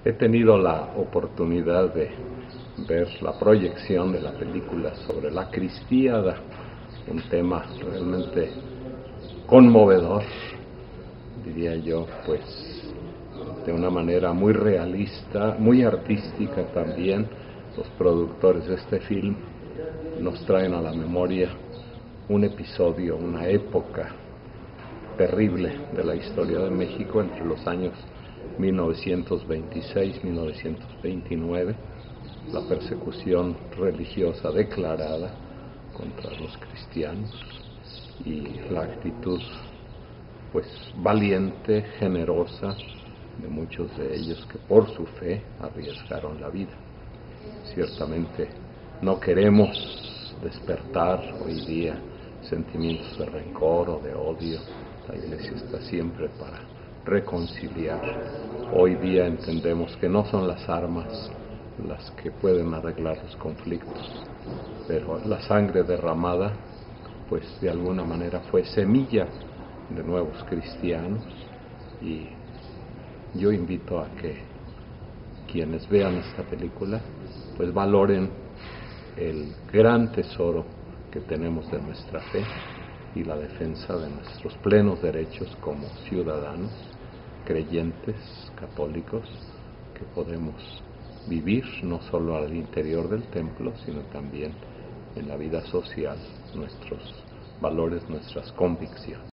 He tenido la oportunidad de ver la proyección de la película sobre la Cristiada, un tema realmente conmovedor, diría yo, pues de una manera muy realista, muy artística también. Los productores de este film nos traen a la memoria un episodio, una época terrible de la historia de México entre los años 1926-1929, la persecución religiosa declarada contra los cristianos y la actitud pues valiente, generosa de muchos de ellos que por su fe arriesgaron la vida. Ciertamente no queremos despertar hoy día sentimientos de rencor o de odio. La Iglesia está siempre para reconciliar. Hoy día entendemos que no son las armas las que pueden arreglar los conflictos, pero la sangre derramada pues de alguna manera fue semilla de nuevos cristianos, y yo invito a que quienes vean esta película pues valoren el gran tesoro que tenemos de nuestra fe y la defensa de nuestros plenos derechos como ciudadanos, creyentes, católicos, que podemos vivir no solo al interior del templo, sino también en la vida social, nuestros valores, nuestras convicciones.